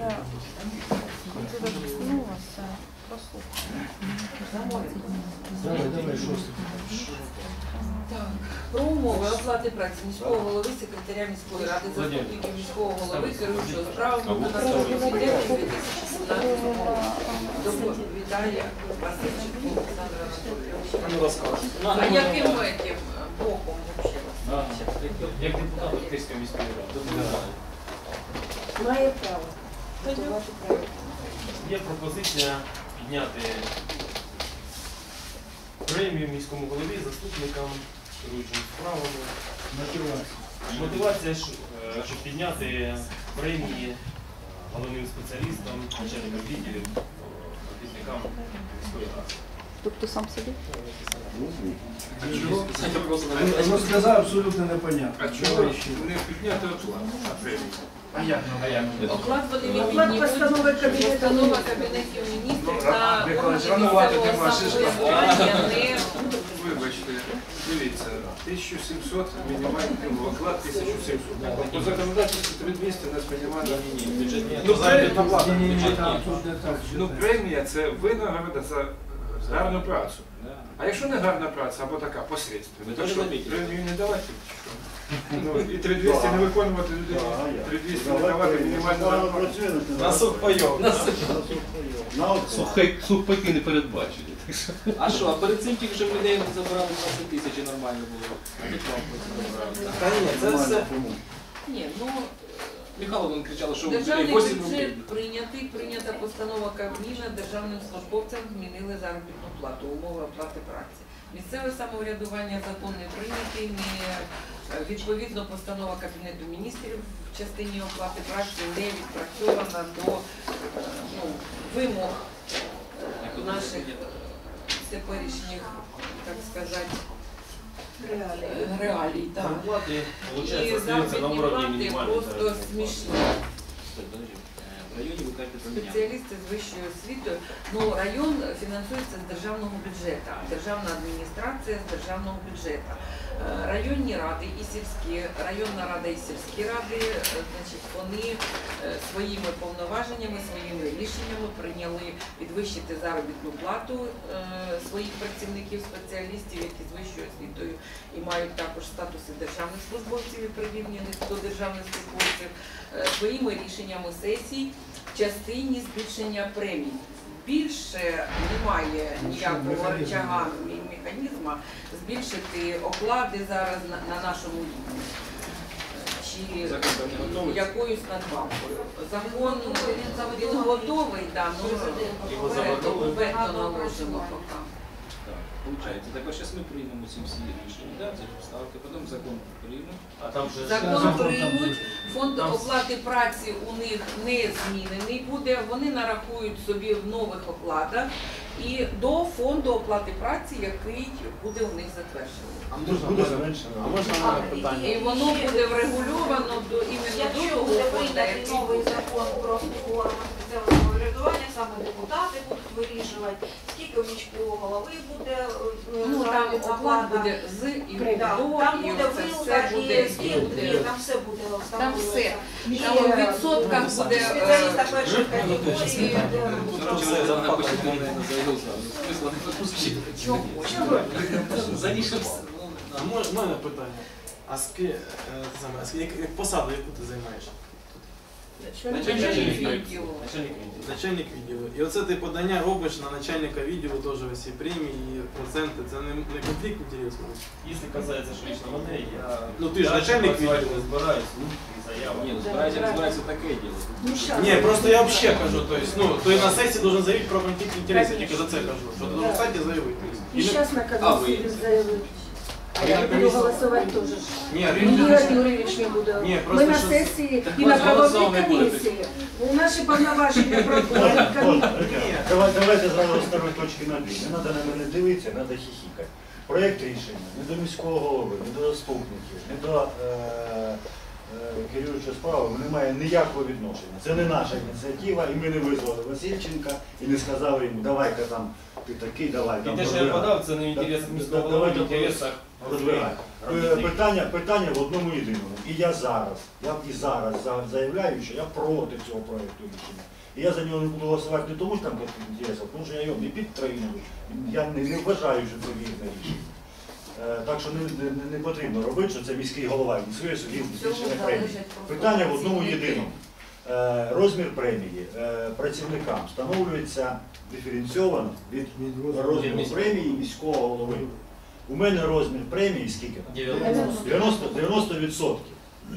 Давай, давай, шостый. Так, про умови оплати праці міського голови, секретаря міської ради, заступників міського голови, керуючого справами виконавчого комітету дві тисячі сімнадцятого року. Доповідає Васильчик Олександр Анатолійович. Ну, розкажу. А яким этим боком взагалі? Як депутат Київської міської ради. Має право. Це ваше право. Є пропозиція підняти премію міському голові, заступникам, керуючим справами. Мотивация. Мотивація, що- е, щоб підняти премії головним спеціалістам, начальникам відділів, робітникам міської ради. Тобто сам собі? Ну, сказав абсолютно непонятно. А чого не підняти оплату на премію? А як? А як? Оклад вони Оклад відмінюють. постанови Кабінету Постанова Кабінетів міністрів на Михайлович, органи рановато місцевого нема, ще ж там. самоврядування не Вибачте, дивіться, тисяча сімсот мінімальний оклад тисяча сімсот. По законодавству три тисячі двісті у нас мінімальна. Бюджетні. Ну, премія, Ні, ні, ні, там тут не так. ну, премія це винагорода за гарну працю. А якщо не гарна праця або така посередственна, Ви то теж що, замітили? премію не давати? чи що? Ну, і три тисячі двісті не виконувати людині, три тисячі двісті не давати мінімальну зарплату. На сухпайок. Сухай- Сухпайки не передбачені. А що, а перед цим тільки що в людей забирали двадцять тисяч і нормально було. А тут вам потім забирали. Та ні, це все. Ні, ну Михайло вон кричало, що державний вісім рублів. бюджет прийнятий, прийнята постанова Кабміна, державним службовцям змінили заробітну плату, умови оплати праці. Місцеве самоврядування закон не прийнятий, не відповідно постанова Кабінету міністрів в частині оплати праці не відпрацьована до ну, вимог наших теперішніх, так сказати, реалій. реалій так. Зарплати, І виходить, остаються на заробітні уровні плати мінімальної просто заробітної смішні. плати. В районі ви кажете поміняли. Спеціалісти з вищою освітою. Ну, район фінансується з державного бюджету, державна адміністрація з державного бюджету. Е, Районні ради і сільські, районна рада і сільські ради, е, значить, вони е, своїми повноваженнями, своїми рішеннями прийняли підвищити заробітну плату е, своїх працівників, спеціалістів, які з вищою освітою і мають також статуси державних службовців і прирівняних до державних службовців, е, своїми рішеннями сесій в частині збільшення премій. Більше немає ніякого рычага і механізму збільшити оклади зараз на, на нашому рівні чи Закон там не готовий? якоюсь надбавкою. Закон він готовий, да, ну Його вето заготовили? вето наложено поки. Так, получається. Так, ось зараз ми приймемо ці всі рішення, да, ці ставки, потім закон приймемо. А там же Закон приймуть, фонд оплати праці у них не змінений буде, вони нарахують собі в нових окладах і до фонду оплати праці, який буде у них затверджений. А можна, Буде може- зменшено. а можна А, мене питання? І воно буде врегульовано до іменно до Якщо того буде фонду, прийнятий який новий буде. закон про органи місцевого самоврядування, саме депутати будуть вирішувати, скільки у міського голови буде е, Ну там заробітна оклад плата. буде з і Да, до, там і буде оце вилка, все буде, і скільки, буде. там все буде Там встановлюватися. все. І, Там у е, відсотках буде е, спеціаліста першої категорії. Чоловік за мною почти не заявив сразу. Смисла не пропустити. Чого? Залишився. А може, в мене питання. А ски, е, те саме, а ски- як, як посаду, яку ти займаєш? начальник відділу. Начальник відділу. Начальник відділу. І оце ти подання робиш на начальника відділу, теж всі премії, проценти. Це не, не конфлікт інтересів? Якщо касається ж лично мене, я Ну, ти ж дальше начальник працювати відділу. не збираюсь, ну, і заява. Ні, ну збирається, не збирається таке діло. Ну, щас. Ні, просто я взагалі кажу, то есть, ну, то і на сесії должен заявити про конфлікт інтересів, тільки за це кажу. Що ти должен встати і заявити. І зараз на А, ви- комісії заявили. А я на буду комісії? голосувати теж. Ні, Ігор Юрійович не буде. Ні, Ми просто на що- сесії Так і ми на голосували правовій не будете. комісії. Наші повноваження проходять. Давай- Давайте зразу з старої точки на дві. Не треба на мене дивитися, треба хіхікати. Проєкт рішення не до міського голови, не до заступників, не до е, е, керуючої справи не має ніякого відношення. Це не наша ініціатива, і ми не визвали Васильченка і не сказали йому, давай-ка там, ти такий, давай І там. те, що я продвигай». подав, це не в інтересах Да- міського да- голови, в давайте інтересах продвигай. Е, робітників. Питання, питання в одному єдиному. І я зараз, я і зараз за- заявляю, що я проти цього проєкту рішення. І я за нього не буду голосувати не тому, що там конфлікт інтересів, тому що я його не підтримую. Я не, не вважаю, що це вірне рішення. Е, Так що не, не, не потрібно робити, що це міський голова ініціює собі збільшення премії. Питання в одному єдиному. Е, Розмір премії е, працівникам встановлюється диференційовано від розміру премії міського голови. У мене розмір премії скільки? дев'яносто, дев'яносто відсотків.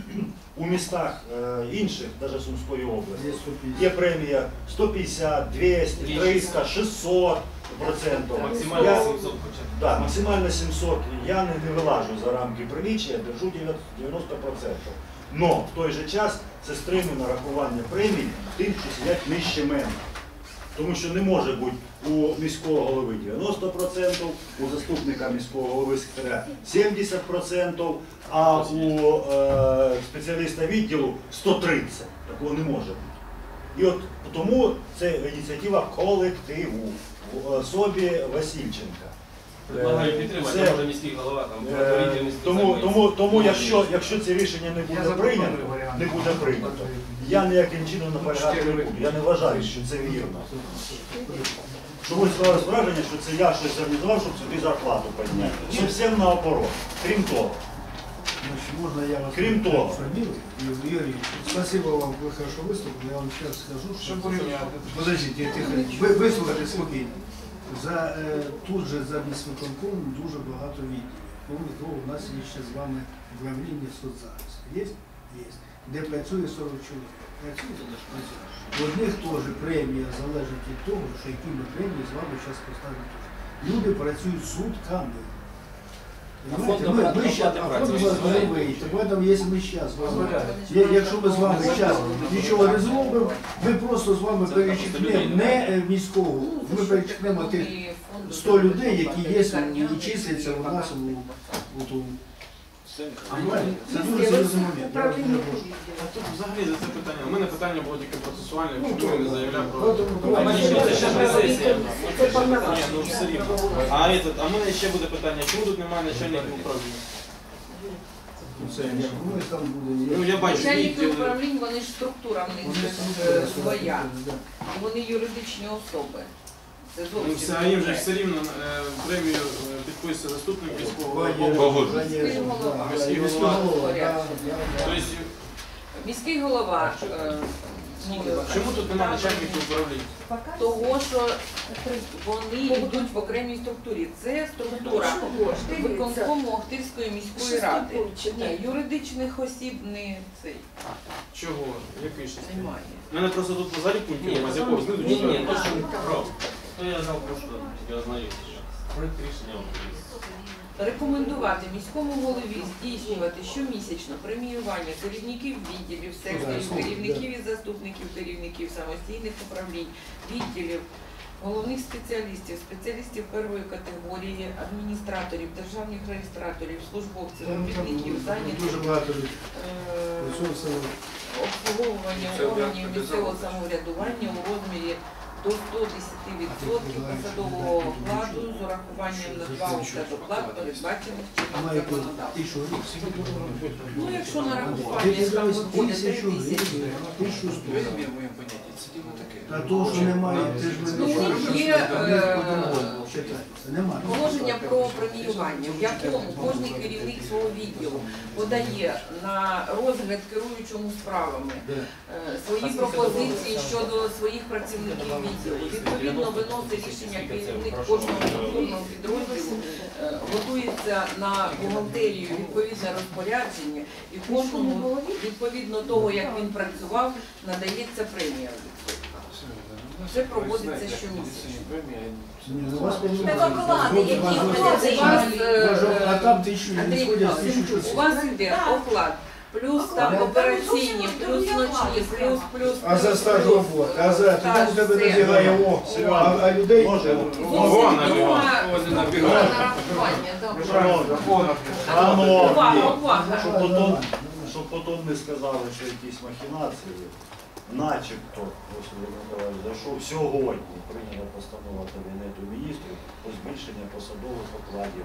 У містах е, інших, навіть Сумської області, є премія сто п'ятдесят, двісті, триста, шістсот процентів. Максимально Я- сімсот хоча б. Так, максимально сімсот. Я не, не вилажу за рамки приліччя, держу дев'яносто процентів. Но в той же час це стримує нарахування премій тим, що сидять нижче мене. Тому що не може бути у міського голови дев'яносто відсотків, у заступника міського голови секретаря сімдесят відсотків, а у е, спеціаліста відділу сто тридцять. Такого не може бути. І от тому це ініціатива колективу в особі Васильченка. Предлагаю підтримати, Це- може міський голова там. Е, відділ Тому, займається. тому, тому якщо, якщо це рішення не Я буде запропоную прийнято, варіант. не буде прийнято, я ніяким чином наполягати не буду. Я не вважаю, що це вірно. Щоб ви склалось враження, що це я щось організував, щоб собі зарплату підняти. Зовсім наоборот. Крім того, Значит, можно я вас Крім того. фамилию? Юрий Юрьевич, спасибо вам, вы хорошо выступили. Я вам сейчас скажу, что... Щоб порівняти. Подождите, тихо. Ви, вислухайте спокійно. За, е, тут же за міськвиконкомом дуже багато відділів. Крім того, у нас є ще з вами управління соцзахисту. Є? Є. Де працює сорок чоловік. Працює? Працює. У одних теж премія залежить від того, що які ми премії з вами зараз поставимо. Люди працюють сутками. Понимаете, фонд ми, оплати- ми щас, оплати а праці фонд ви вас не вийде. Поэтому, якщо ми зараз з вами, я- якщо ми з вами зараз нічого не зробимо, ми просто з вами перечекнемо не е, міського, ми перечекнемо тих сто людей, які є і числяться у нас у, у тому. Понимаете? Це дуже серйозний момент. Я вас дуже прошу. А тут взагалі за це питання. У мене питання було тільки процесуальне, Ну, чому я не заявляв про... Поэтому- А в мене ще- це ще не сесія. Це Ні, повноваження. ну все рівно. А, этот, а в мене ще буде питання, чому тут немає начальника управління? Це, ну, і там буде- Ну я бачу, Начальники відділи. управлінь, вони ж структура в них Вони е, своя. І вони юридичні особи. Це Ну зовсім все, а їм же окремо. все рівно е, премію е, підписує заступник міського Пані- голови. Погоджуюсь. Міський голова. Да, Міський міський голова. голова, да, да, да. Тобто, Міський голова, е, ну, чому тут немає начальників управління? того, що вони йдуть в окремій структурі. Це структура виконкому Охтирської міської ради. Ні, юридичних осіб не цей Чого? Який ще? немає. У мене просто тут взагалі пунктів Ні, немає, з якого знизу ні, ні, читаю. то що право. То я знав про що, я ознаюся. Проект рішення вам привіз. Рекомендувати міському голові здійснювати щомісячно преміювання керівників відділів, секторів, керівників і заступників керівників самостійних управлінь, відділів, головних спеціалістів, спеціалістів першої категорії, адміністраторів, державних реєстраторів, службовців, робітників, Дуже зайнятих багато людей. е, Працює все. обслуговування Це органів обов'язково. місцевого самоврядування у розмірі до сто десять відсотків посадового окладу з урахуванням надбавок та доплат, передбачених чином Має законодавством. тисячу гривень. Ну, якщо нарахування Ти там дивись, виходить три тисячу тисячі. гривень, тисячу сто. Ви в моєму понятті, це діло таке. А того, що немає, ти ж Ну, не є, е, читається. Немає. Положення про преміювання, в якому кожен керівник свого відділу подає на розгляд керуючому справами е, свої пропозиції щодо своїх працівників відділу. Відповідно, виносить рішення керівник кожного структурного підрозділу, е, готується на бухгалтерію відповідне розпорядження, і кожному, відповідно того, як він працював, надається премія. Це проводиться щомісяця. Ні, ну, у вас Так оклади, які оклади? У вас, е, А там тисячу не Андрій сходять з Михайлович, тисячу. у вас йде оклад, плюс там операційні, плюс ночні, плюс, плюс, А за плюс, стаж плюс. роботи, а за Стаж, тому тебе все. добігає о, а, а людей Може, Зовсім Вон, друга Іван. нарахування, да. Шановні, Увага, шановні, увага. щоб потім, щоб потім не сказали, що якісь махінації, начебто, ось Володимир Миколаївич зайшов, сьогодні прийнята постанова Кабінету міністрів про збільшення посадових окладів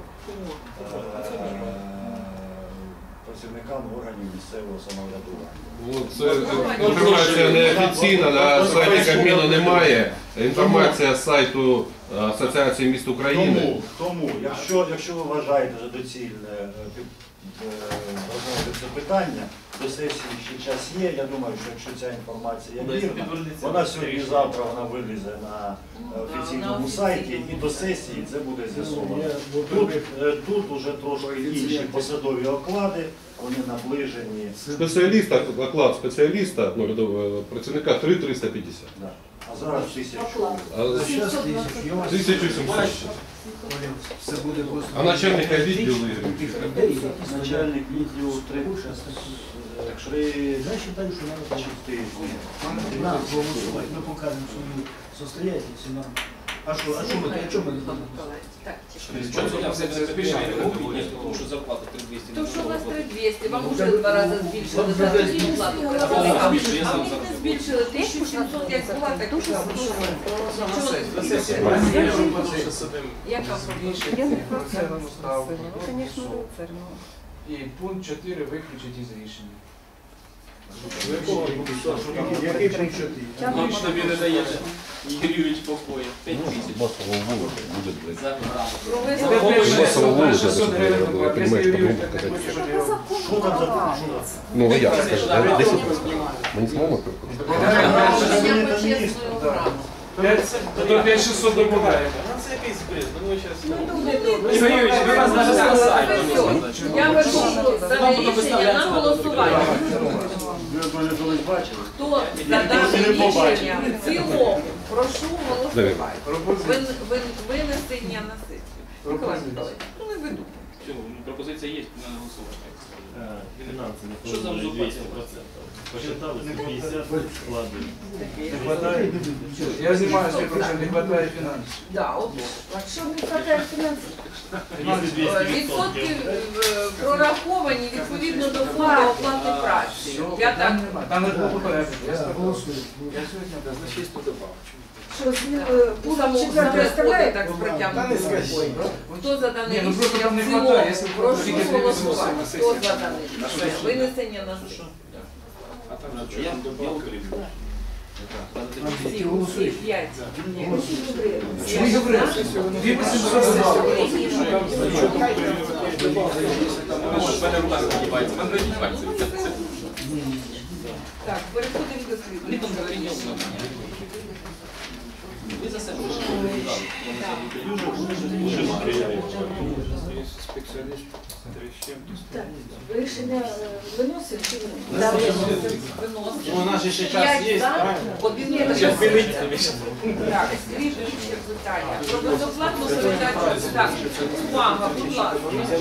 е, працівникам органів місцевого самоврядування. Ну, це інформація неофіційна, на сайті Кабміну немає. Інформація з сайту Асоціації міст України. Тому, тому якщо, якщо ви вважаєте за доцільне е, під- е, розглянути це питання, до сесії ще час є. Я думаю, що якщо ця інформація Ну, якщо вірна, підтвердиться, вона то сьогодні-завтра вона вилізе на е, офіційному сайті і до сесії це буде з'ясовано. Тут, е, тут уже трошки інші посадові оклади, вони наближені. Спеціаліста, оклад спеціаліста, ну, рядового працівника три тисячі триста п'ятдесят. Да. А зараз тисячу. А Зараз тисячу. Я вас- тисячу сімсот. Це буде просто... А начальника відділу? Тих людей, які Начальник відділу три- При, я считаю, что надо четыре. Надо голосовать, мы покажем свою состоятельность, и нам. А что, а что мы, о чем мы говорим? Что це там все запишемо? Тому що зарплата три тисячі двісті. То, що у вас три тисячі двісті, вам вже два рази збільшили заробітну плату працівникам, а в них не збільшили тисячу сімсот, як була, так і була. Яка І пункт чотири виключить із рішення. Який пункт чотири? Вам тобі не даєте, Юрійович покоя. п'ять тисяч. За граму. шістсот гривень, якщо Юрійович так не хоче, щоб його... Что там за пункт? Ну, ну як, скажи, да, десять. Ми не зможемо То п'ять шістсот добавляє. Це якийсь бред, ну ви зараз... Юрійович, ви вас навіть на сайті. Я виношу дане рішення на голосування. Ви мене колись бачили? Хто за дане рішення в цілому, прошу голосувати. Вин- вин- Винесення на сесію. Миколай Миколаївич, ну не веду. Все, пропозиція є, на голосування. Финансы не Що за входили узурпація? двести процентов. Посчитали, пятьдесят вкладывали. Не хватає? Я знімаю свій процент, не хватає фінансів. Да, от. Що не хватає фінансів? Если двести Відсотки відсотків. е, прораховані відповідно до фонду оплати праці. Я так Там не було попередньо. Я Голосуємо. Я сьогодні Значить, є тут добавку. Що з пункт четвертий виходить так вставляє? з протягнутою рукою. Хто за дане Ні, ну просто рішення там не в хватає, цілому, якщо прошу тільки голосувати. на Хто за дане рішення? Винесення на сесію. А там Я, що, я там добавка? утримую. Всі, всі, п'ять. Ні. Що ви говорите? Дві вісімсот добавили. У мене рука загибається, в мене не пальці. Так, переходимо до Вони там слідуючого. говорили, ви за себе Спеціаліст три з чим-то. Рішення е, виносимо чи ні? Да, виносимо. Ну, у нас же ще час П'ять є, за, правильно? один Ні, проти. Зараз пилиться. Так, слідуюче питання. Про безоплатну передачу. Так, увага, будь ласка.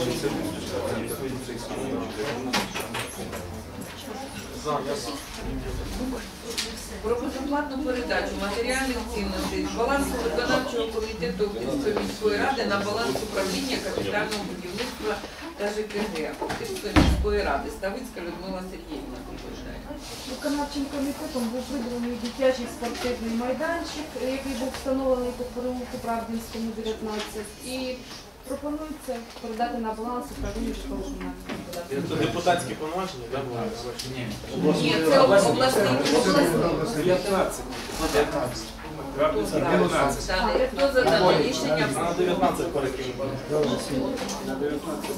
Про безоплатну передачу матеріальних цінностей з балансу виконавчого комітету Охтирської міської ради на баланс управління капітального будівництва та ЖКГ Охтирської міської ради. Ставицька Людмила Сергіївна. Виконавчим комітетом був виділений дитячий спортивний майданчик, який був встановлений по переулку Правдинському, дев'ятнадцять. І пропонується передати на баланс управління житлово-комунального господарства. Це депутатські повноваження, так? Ні, це обласний дев'ятнадцять. Хто за дане- Хто за дане рішення? На дев'ятнадцять перекинути. На дев'ятнадцять.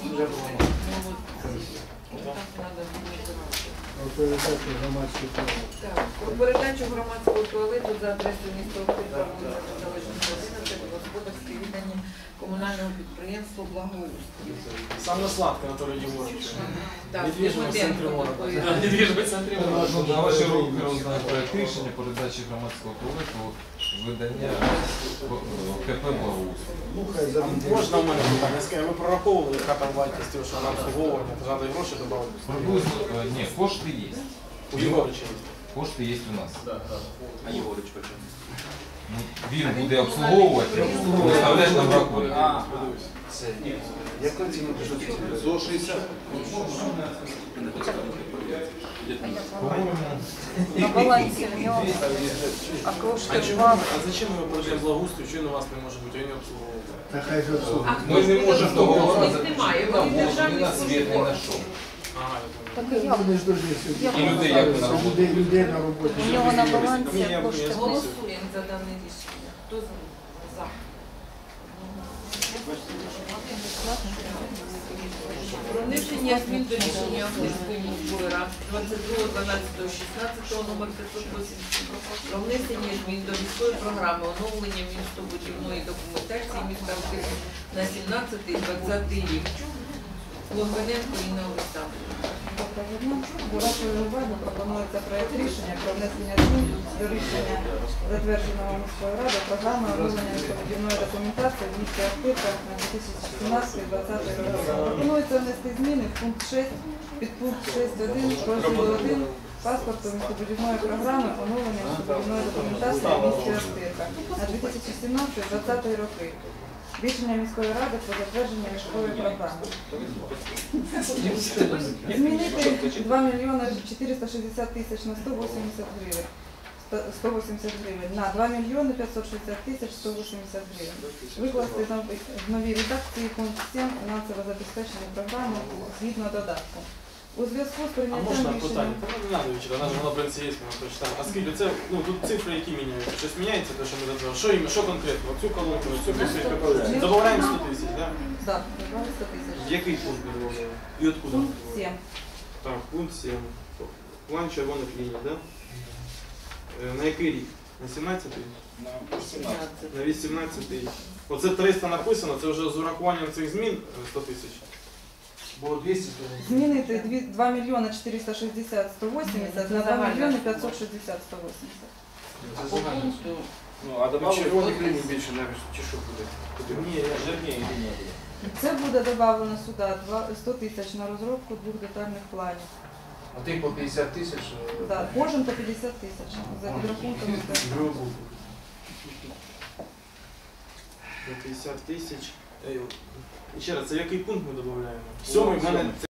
Передачу громадських прав. Так, про передачу громадського туалету за адресою міста Охтирка, вулиця Незалежності одинадцять, господарське віддання комунального підприємства «Благоустрій». Саме сладке, Анатолій Єгорович. Так, Недвіжимость в центрі Дмитренко города. доповідає. Недвіжимость центрі. На ваші руки розданий проект рішення передачі громадського туалету видання КП «Благоустрій». Ну, хай за Можна в мене питання? Скажіть, ви прораховували, яка там вартість, того, що на обслуговування, то треба і гроші додати? Приблизно, е, ні, кошти є. У Єгорича є. Кошти є у нас. А Єгорич почему? Ну, він буде обслуговувати, виставляти нам рахунок. Яка ціна буде? сто шістдесят. На балансі в нього. А А кошти чому? два. А зачем ви продаєте благоустрою, що він у вас не може бути, він не обслуговує? Та хай же А обслуговує. хто Ми не буде можемо того обслуговувати? разу. Їх немає, вони Він державні нас світ не службовці. знайшов. Ага, я Так понял. і як? Вони ж дуже сьогодні. І людей як на роботі. Людей, людей на роботі. У нього на балансі кошти. Голосуємо за дане рішення. Хто за? За. Про внесення змін до рішення Охтирської міської ради двадцять другого дванадцятого шістнадцятого номер п'ятсот вісімдесят про внесення змін до міської програми оновлення містобудівної документації міста Охтирки на сімнадцятий двадцятий рік. Логвиненко Інна Олександрівна. Доброго дня. До вашої уваги пропонується проект рішення про внесення змін до рішення затвердженого міською радою програми оновлення містобудівної документації в місті Ахтирка на дві тисячі сімнадцятий - двадцятий роки. Пропонується внести зміни в пункт шість, підпункт шість точка один, розділу один паспорту містобудівної програми оновлення містобудівної документації в місті Ахтирка на дві тисячі сімнадцятий - двадцятий роки. Рішення міської ради про затвердження міської програми. Змінити два мільйони чотириста шістдесят тисяч на сто вісімдесят гривень. сто вісімдесят гривень на два мільйони п'ятсот шістдесят тисяч сто вісімдесят гривень. Викласти в новій редакції пункт сім фінансове забезпечення програми згідно додатку. У зв'язку з А прийняттям можна рішення... питання? Та ну, не надо вчора, навіть воно в принципі є, ми прочитаємо. А скільки це, ну тут цифри які міняються? Щось міняється, те, що ми задавали? Що іменно, що конкретно? Оцю колонку, оцю косинку додаємо? Добавляємо сто тисяч, так? Так, добавили сто тисяч. В який пункт ми додаємо? І откуда? Пункт сім. Так, пункт сім. План червоних ліній, так? На який рік? На сімнадцятий? На вісімнадцятий. Оце триста написано, це вже з урахуванням цих змін сто тисяч. Було двісті. Змінити два мільйони чотириста шістдесят сто вісімдесят на два мільйони п'ятсот шістдесят сто вісімдесят. По пункту, Ну, а добавили червоних ліній більше, навіть, чи що буде? Ні, жирніє лінія буде. Це буде додано сюди сто тисяч на розробку двох детальних планів. А ти по п'ятдесят тисяч? Да, кожен по п'ятдесят тисяч. За підрахунком. п'ятдесят тисяч. І ще раз, це в який пункт ми додаємо? Сьомий в мене